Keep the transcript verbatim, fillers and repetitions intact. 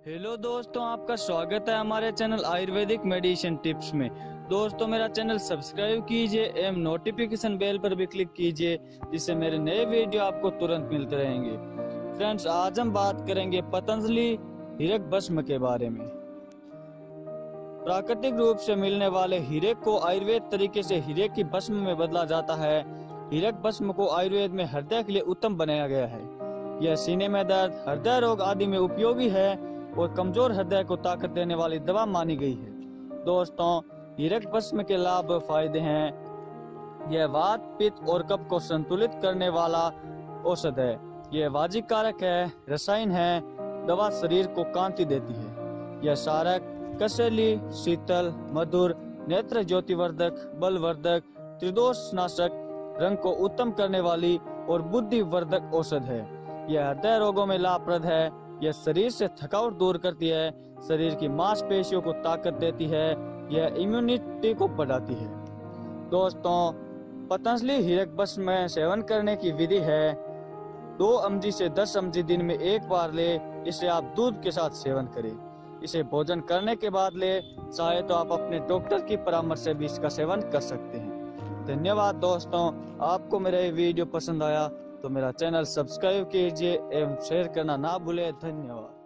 Hello दोस्तों, आपका स्वागत है हमारे चैनल आयुर्वेदिक मेडिसिन टिप्स में। दोस्तों, मेरा चैनल सब्सक्राइब कीजिए एवं नोटिफिकेशन बेल पर भी क्लिक कीजिए, जिससे मेरे नए वीडियो आपको तुरंत मिलते रहेंगे। फ्रेंड्स, आज हम बात करेंगे पतंजलि हीरक भस्म के बारे में। प्राकृतिक रूप से मिलने वाले हीरक को आयुर्वेद तरीके से हीरक की भस्म में बदला जाता है। हीरक भस्म को आयुर्वेद में हृदय के लिए उत्तम बनाया गया है। यह सीने में दर्द, हृदय रोग आदि में उपयोगी है और कमजोर हृदय को ताकत देने वाली दवा मानी गई है। दोस्तों, हीरक भस्म के लाभ व फायदे हैं। यह वात, पित्त और कफ को संतुलित करने वाला औषध है। यह वाजिक कारक है, रसायन है, दवा शरीर को कांति देती है। यह सारक, कसैली, शीतल, मधुर, नेत्र ज्योतिवर्धक, बलवर्धक, त्रिदोष नाशक, रंग को उत्तम करने वाली और बुद्धिवर्धक औषध है। यह हृदय रोगों में लाभप्रद है। यह शरीर से थकावट दूर करती है, शरीर की मांसपेशियों को ताकत देती है, यह इम्यूनिटी को बढ़ाती है। दोस्तों, पतंजलि हीरक भस्म में सेवन करने की विधि है। दो एमजी से दस एमजी दिन में एक बार ले। इसे आप दूध के साथ सेवन करें। इसे भोजन करने के बाद ले, चाहे तो आप अपने डॉक्टर की परामर्श से भी इसका सेवन कर सकते हैं। धन्यवाद दोस्तों, आपको मेरा ये वीडियो पसंद आया तो मेरा चैनल सब्सक्राइब कीजिए एवं शेयर करना ना भूलें। धन्यवाद।